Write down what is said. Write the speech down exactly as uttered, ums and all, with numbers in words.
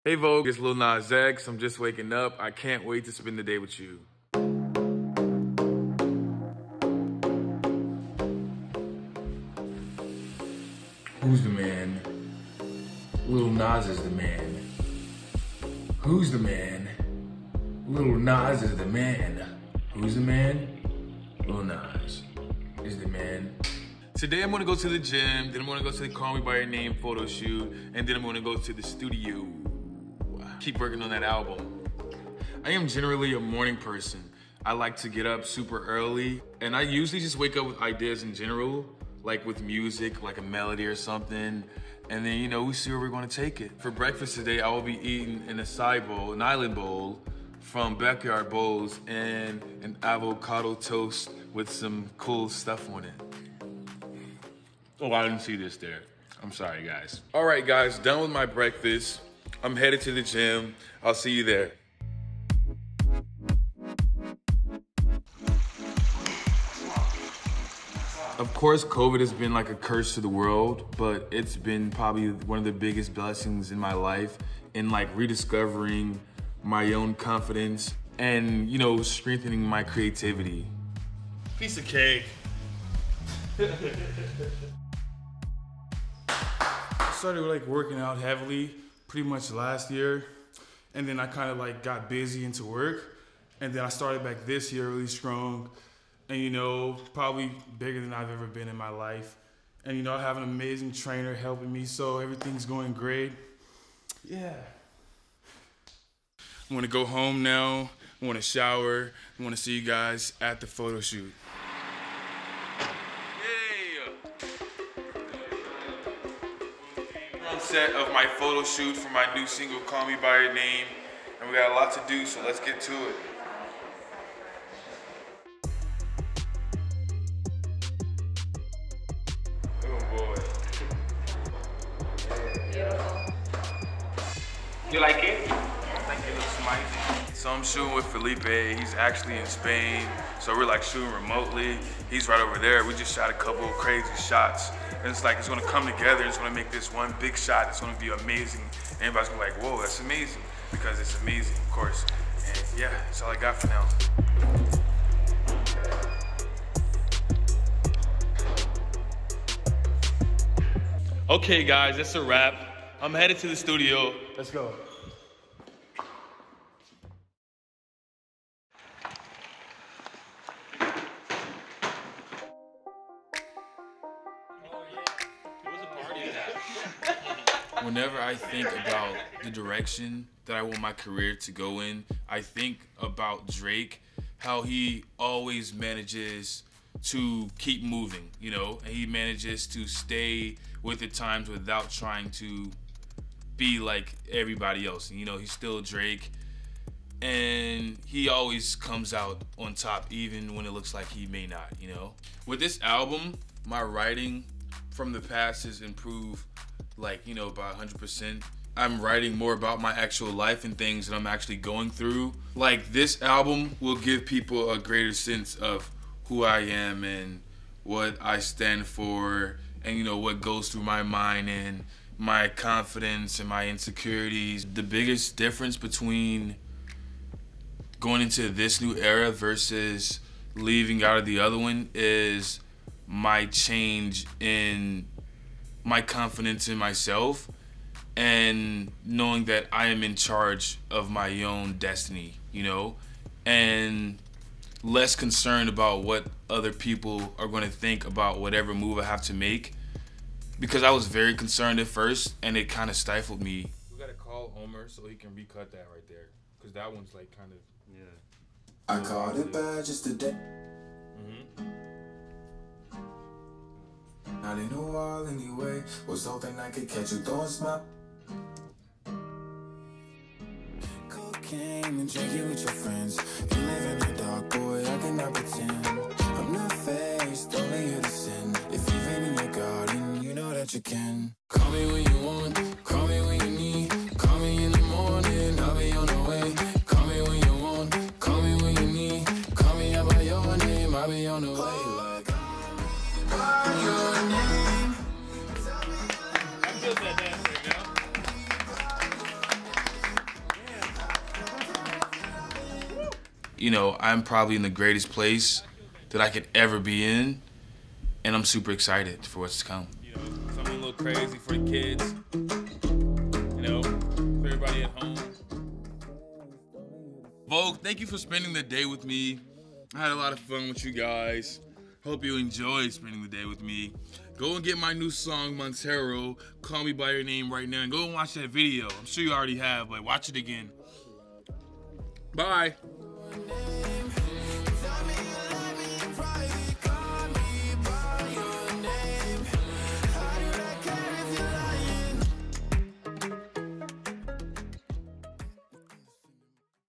Hey Vogue, it's Lil Nas X. I'm just waking up. I can't wait to spend the day with you. Who's the man? Lil Nas is the man. Who's the man? Lil Nas is the man. Who's the man? Lil Nas is the man. Today I'm gonna go to the gym, then I'm gonna go to the Call Me By Your Name photo shoot, and then I'm gonna go to the studio. Keep working on that album. I am generally a morning person. I like to get up super early, and I usually just wake up with ideas in general, like with music, like a melody or something, and then, you know, we see where we're gonna take it. For breakfast today, I will be eating an acai bowl, an island bowl, from Backyard Bowls, and an avocado toast with some cool stuff on it. Oh, I didn't see this there. I'm sorry, guys. All right, guys, done with my breakfast. I'm headed to the gym. I'll see you there. Of course, COVID has been like a curse to the world, but it's been probably one of the biggest blessings in my life in like rediscovering my own confidence and, you know, strengthening my creativity. Piece of cake. I started like working out heavily pretty much last year, and then I kind of like got busy into work, and then I started back this year really strong, and you know, probably bigger than I've ever been in my life. And you know, I have an amazing trainer helping me, so everything's going great. Yeah. I want to go home now. I want to shower. I want to see you guys at the photo shoot. Set of my photo shoot for my new single, Call Me By Your Name, and we got a lot to do, so let's get to it. Oh boy. Beautiful. You like it? I think it looks amazing. So I'm shooting with Felipe. He's actually in Spain, so we're like shooting remotely. He's right over there. We just shot a couple of crazy shots. And it's like, it's gonna come together, it's gonna make this one big shot. It's gonna be amazing. And everybody's gonna be like, whoa, that's amazing. Because it's amazing, of course. And yeah, that's all I got for now. Okay guys, that's a wrap. I'm headed to the studio. Let's go. Whenever I think about the direction that I want my career to go in, I think about Drake, how he always manages to keep moving, you know, and he manages to stay with the times without trying to be like everybody else. You know, he's still Drake, and he always comes out on top even when it looks like he may not, you know. With this album, my writing from the past has improved, like, you know, by one hundred percent. I'm writing more about my actual life and things that I'm actually going through. Like, this album will give people a greater sense of who I am and what I stand for, and, you know, what goes through my mind and my confidence and my insecurities. The biggest difference between going into this new era versus leaving out of the other one is my change in my confidence in myself and knowing that I am in charge of my own destiny, you know, and less concerned about what other people are going to think about whatever move I have to make, because I was very concerned at first and it kind of stifled me. We gotta call Homer so he can recut that right there, because that one's like kind of, yeah. I called it bad just today. Mm-hmm. Not in a while anyway. Was hoping I could catch you throwing smile. Cocaine and drinking with your friends. You live in the dark, boy, I cannot pretend. I'm not faced, only here to sin. If you've been in your garden, you know that you can. Call me when you want, call me when you need. Call me in the morning, I'll be on the way. Call me when you want, call me when you need. Call me out by your name, I'll be on the way. Like, your name. I feel that dance right now. you know, I'm probably in the greatest place that I could ever be in, and I'm super excited for what's to come. You know, something a little crazy for the kids, you know, for everybody at home. Vogue, thank you for spending the day with me. I had a lot of fun with you guys. Hope you enjoyed spending the day with me. Go and get my new song, Montero, Call Me By Your Name right now, and go and watch that video. I'm sure you already have, but watch it again. Bye.